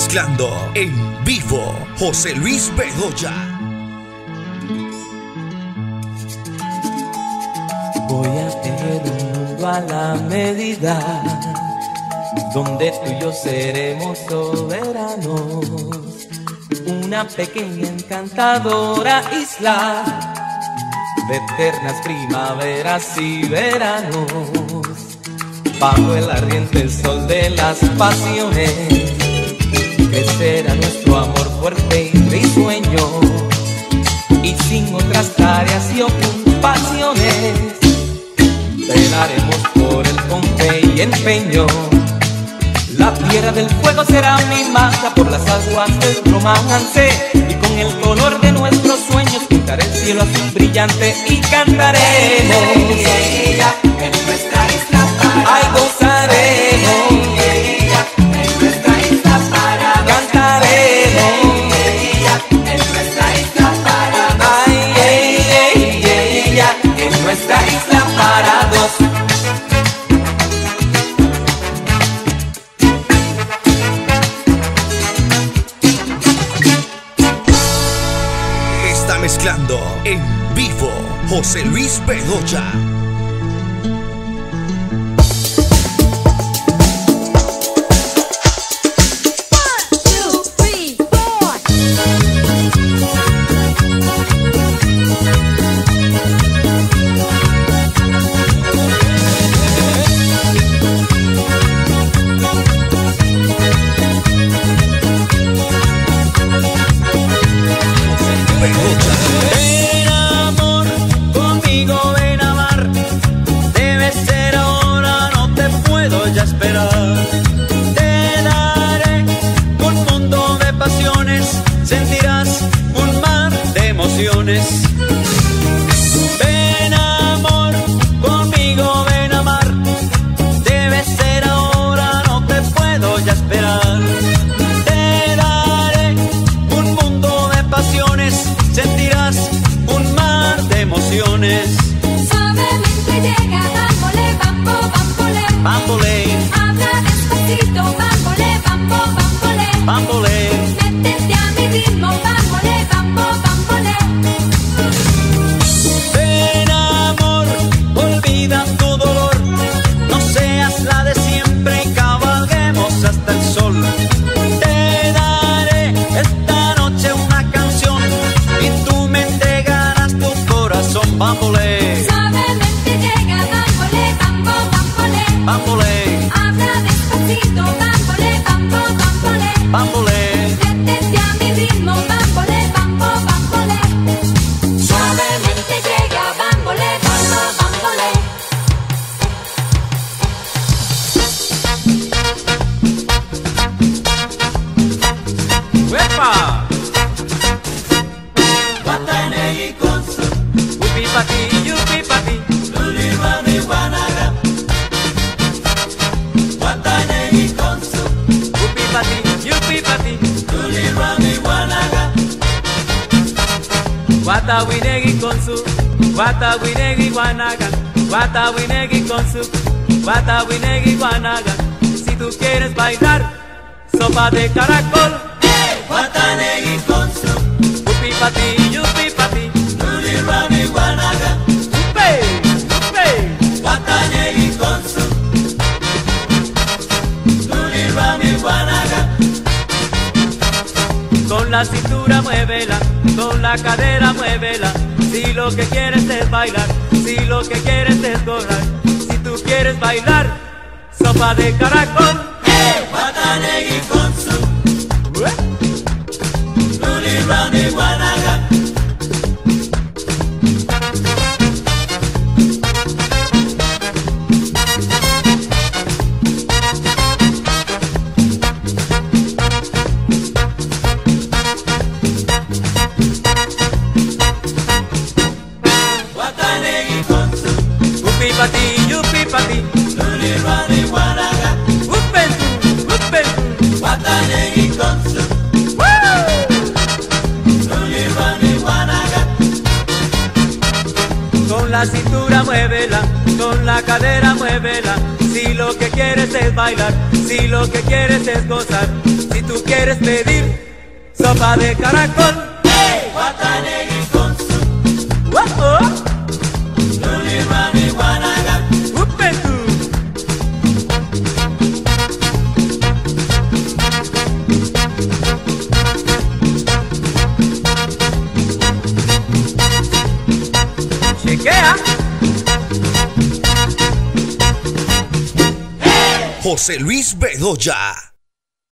mezclando en vivo José Luis Bedoya. Voy a tener un mundo a la medida, donde tú y yo seremos soberanos. Una pequeña encantadora isla de eternas primaveras y veranos, bajo el ardiente sol de las pasiones, crecerá nuestro amor fuerte y risueño, y sin otras tareas y ocupaciones, velaremos por él con fe y empeño. La tierra del fuego será mi masa por las aguas del romance, y con el color de nuestros sueños pintaré el cielo azul brillante y cantaremos. En nuestra isla parada, ay, gozaremos. En nuestra isla parada, cantaremos. En nuestra isla parada, ay, en nuestra isla parados. Mezclando en vivo José Luis Bedoya. Ven amor, conmigo ven a amar. Debe ser ahora, no te puedo ya esperar. Te daré un mundo de pasiones, sentirás un mar de emociones. Ven amor, conmigo ven a amar. Debe ser ahora, no te puedo ya esperar. Te daré un mundo de pasiones, sentirás un mar de emociones. Suavemente llega, bámbole, bambo, bámbole. Bámbole, Habla despacito, bámbole, bambo, bámbole. bámbole. Métete a mi ritmo, bámbole, bambo, bámbole. Ven amor, olvida tu dolor, no seas la de siempre y cabalguemos hasta el sol. Te daré esta noche una canción y tú me entregarás tu corazón. Bámbole, Suavemente llega, bámbole, bambo, bámbole. bámbole, Habla despacito, bámbole, bambo, bámbole. bámbole. Métete a mi ritmo, bámbole, bambo, bámbole. Suavemente llega, bámbole, bambo, bámbole. ¡Uepa! Guatanegui con su Upi pati, yupi pati. Luli Rani Guanaga. Guatanegui con su Upi pati, yupi pati. Luli Rani Guanaga. Guatawinegui con su Guatawinegui guanaga. Guatawinegui con su Guatawinegui guanaga. Si tú quieres bailar sopa de caracol, Guatanegui con su upi pati, yupi pati. Luli Rani Guanaga. Upe, upe. Guatanegui con su Luli Rani Guanaga. Con la cintura muévela, con la cadera muévela. Si lo que quieres es bailar, si lo que quieres es gozar. Si tú quieres bailar sopa de caracol, Guatanegui con su Luli Rani Guanaga. Guatanegui con su upi pati, yupi pati. Luli Rani Guanaga. Upen, upen. Guatanegui con su Luli Rani Guanaga. Con la cintura muévela, con la cadera muévela. Si lo que quieres es bailar, si lo que quieres es gozar. Si tú quieres quieres pedir sopa de caracol. Guatanegui con su ¡Wow! Luli Rani Guanaga. ¡Upetu! Chequea. José Luis Bedoya.